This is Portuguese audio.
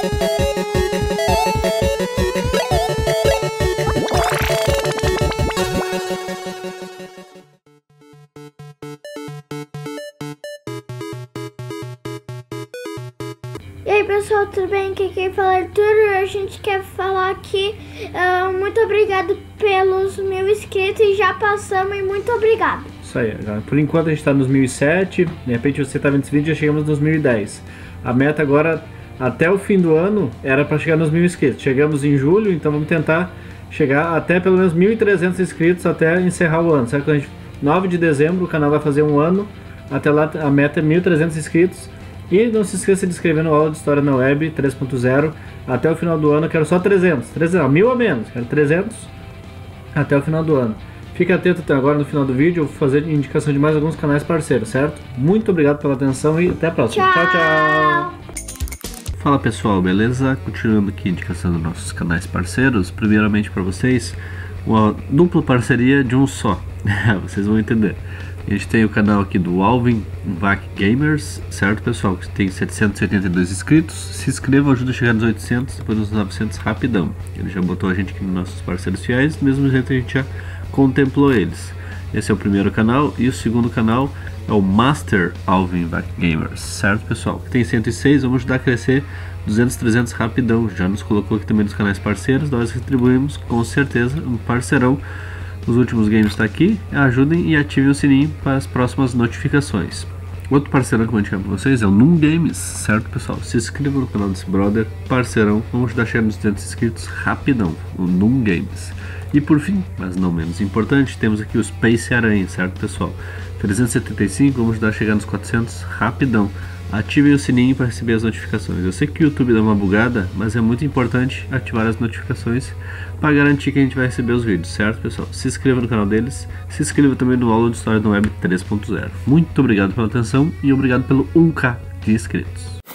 E aí pessoal, tudo bem? Aqui quem fala é Arthur e a gente quer falar aqui muito obrigado pelos 1000 inscritos e já passamos e muito obrigado. Isso aí, galera. Por enquanto a gente está nos 1007, de repente você está vendo esse vídeo e já chegamos nos 1010. A meta agora, até o fim do ano, era para chegar nos 1000 inscritos. Chegamos em julho, então vamos tentar chegar até pelo menos 1300 inscritos até encerrar o ano, certo? 9 de dezembro o canal vai fazer um ano, até lá a meta é 1300 inscritos. E não se esqueça de inscrever no Aula de História na Web 3.0. Até o final do ano eu quero só 300, 1000 a menos, quero 300 até o final do ano. Fique atento até agora no final do vídeo, eu vou fazer indicação de mais alguns canais parceiros, certo? Muito obrigado pela atenção e até a próxima. Tchau, tchau! Fala pessoal, beleza? Continuando aqui a indicação dos nossos canais parceiros. Primeiramente para vocês, uma dupla parceria de um só. Vocês vão entender. A gente tem o canal aqui do Alvin Vac Gamers, certo pessoal? Que tem 782 inscritos. Se inscreva, ajuda a chegar nos 800, depois nos 900 rapidão. Ele já botou a gente aqui nos nossos parceiros fiéis, do mesmo jeito a gente já contemplou eles. Esse é o primeiro canal e o segundo canal é o Master Alvin Vac Gamers, certo pessoal? Que tem 106, vamos ajudar a crescer 200, 300 rapidão. Já nos colocou aqui também nos canais parceiros, nós retribuímos com certeza um parceirão. Os últimos games está aqui, ajudem e ativem o sininho para as próximas notificações. Outro parceirão que eu vou indicar para vocês é o Num Games, certo pessoal? Se inscreva no canal desse brother, parceirão, vamos ajudar a chegar nos 200 inscritos rapidão, o Num Games. E por fim, mas não menos importante, temos aqui o Space Aranha, certo pessoal? 375, vamos ajudar a chegar nos 400 rapidão. Ativem o sininho para receber as notificações. Eu sei que o YouTube dá uma bugada, mas é muito importante ativar as notificações para garantir que a gente vai receber os vídeos, certo pessoal? Se inscreva no canal deles, se inscreva também no Aula de História na Web 3.0. Muito obrigado pela atenção e obrigado pelo 1K de inscritos.